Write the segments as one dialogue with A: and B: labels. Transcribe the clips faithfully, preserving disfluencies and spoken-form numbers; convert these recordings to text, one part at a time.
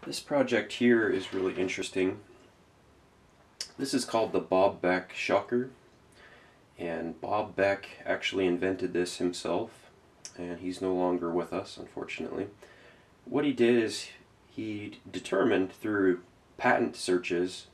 A: This project here is really interesting. This is called the Bob Beck Shocker, and Bob Beck actually invented this himself, and he's no longer with us, unfortunately. What he did is he determined through patent searches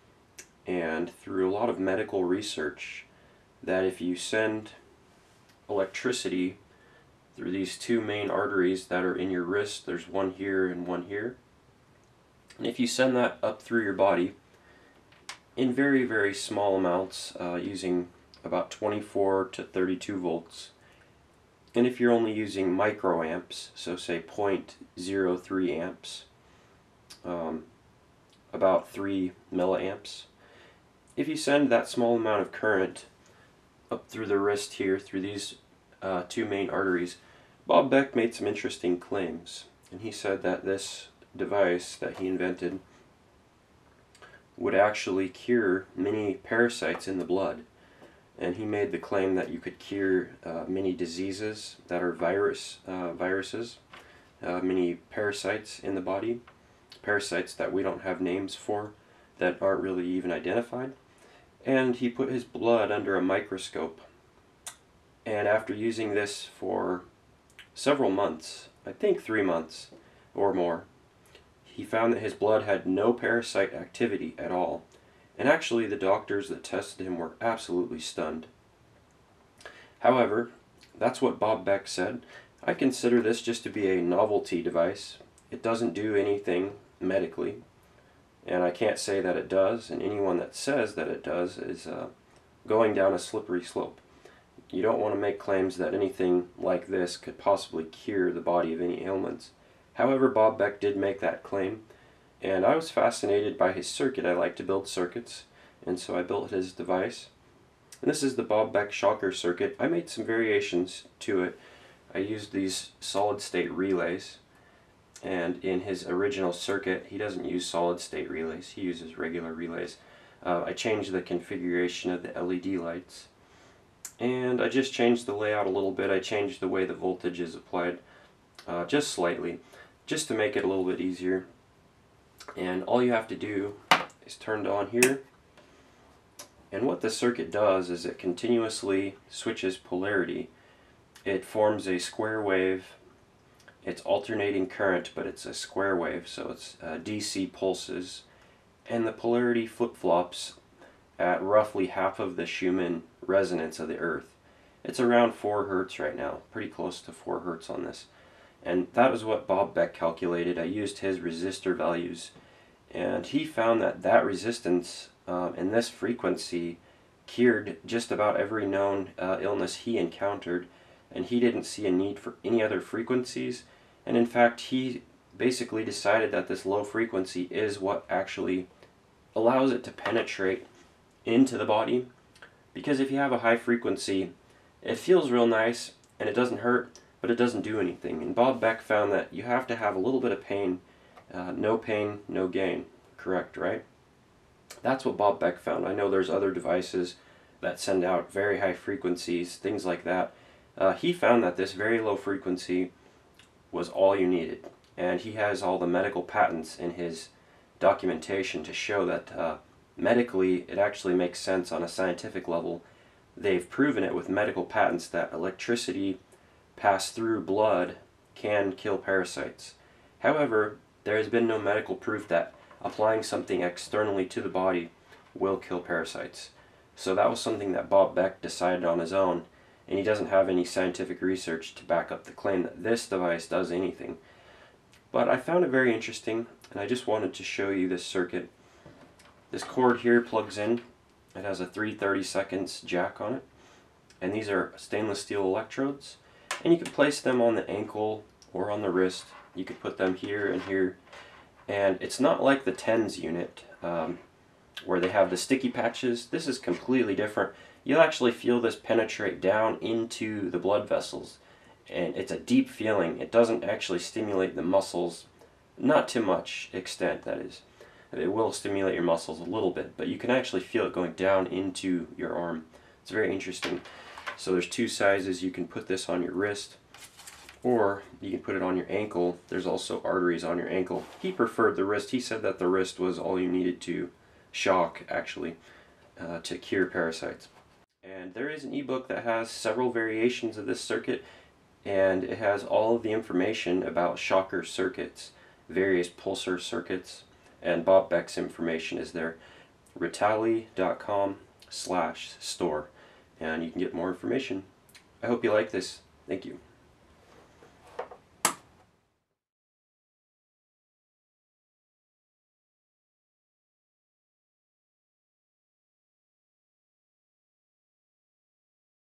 A: and through a lot of medical research that if you send electricity through these two main arteries that are in your wrist, there's one here and one here, and if you send that up through your body in very, very small amounts, uh, using about twenty-four to thirty-two volts, and if you're only using microamps, so say zero point zero three amps, um, about three milliamps, if you send that small amount of current up through the wrist here, through these uh, two main arteries, Bob Beck made some interesting claims. And he said that this device that he invented would actually cure many parasites in the blood. And he made the claim that you could cure uh, many diseases that are virus uh, viruses, uh, many parasites in the body, parasites that we don't have names for, that aren't really even identified. And he put his blood under a microscope. And after using this for several months, I think three months or more, he found that his blood had no parasite activity at all. And actually the doctors that tested him were absolutely stunned. However, that's what Bob Beck said. I consider this just to be a novelty device. It doesn't do anything medically, and I can't say that it does, and anyone that says that it does is uh, going down a slippery slope. You don't want to make claims that anything like this could possibly cure the body of any ailments. However, Bob Beck did make that claim, and I was fascinated by his circuit. I like to build circuits, and so I built his device. And this is the Bob Beck Shocker circuit. I made some variations to it. I used these solid-state relays, and in his original circuit, he doesn't use solid-state relays. He uses regular relays. Uh, I changed the configuration of the L E D lights, and I just changed the layout a little bit. I changed the way the voltage is applied uh, just slightly, just to make it a little bit easier. And all you have to do is turn it on here, and what the circuit does is it continuously switches polarity. It forms a square wave. It's alternating current, but it's a square wave, so it's uh, D C pulses, and the polarity flip-flops at roughly half of the Schumann resonance of the Earth. It's around four hertz right now, pretty close to four hertz on this. And that was what Bob Beck calculated. I used his resistor values, and he found that that resistance um, and this frequency cured just about every known uh, illness he encountered, and he didn't see a need for any other frequencies. And in fact, he basically decided that this low frequency is what actually allows it to penetrate into the body, because if you have a high frequency, it feels real nice and it doesn't hurt, but it doesn't do anything. And Bob Beck found that you have to have a little bit of pain. Uh, no pain, no gain. Correct, right? That's what Bob Beck found. I know there's other devices that send out very high frequencies, things like that. Uh, he found that this very low frequency was all you needed. And he has all the medical patents in his documentation to show that uh, medically it actually makes sense on a scientific level. They've proven it with medical patents that electricity passed through blood can kill parasites. However, there has been no medical proof that applying something externally to the body will kill parasites. So that was something that Bob Beck decided on his own, and he doesn't have any scientific research to back up the claim that this device does anything. But I found it very interesting, and I just wanted to show you this circuit. This cord here plugs in. It has a three thirty-seconds jack on it, and these are stainless steel electrodes, and you can place them on the ankle or on the wrist. You could put them here and here, and it's not like the TENS unit um, where they have the sticky patches. This is completely different. You'll actually feel this penetrate down into the blood vessels, and it's a deep feeling. It doesn't actually stimulate the muscles, not to much extent, that is. It will stimulate your muscles a little bit, but you can actually feel it going down into your arm. It's very interesting. So there's two sizes. You can put this on your wrist, or you can put it on your ankle. There's also arteries on your ankle. He preferred the wrist. He said that the wrist was all you needed to shock, actually, uh, to cure parasites. And there is an ebook that has several variations of this circuit, and it has all of the information about shocker circuits, various pulsar circuits, and Bob Beck's information is there. Ritali dot com slash store, and you can get more information. I hope you like this. Thank you.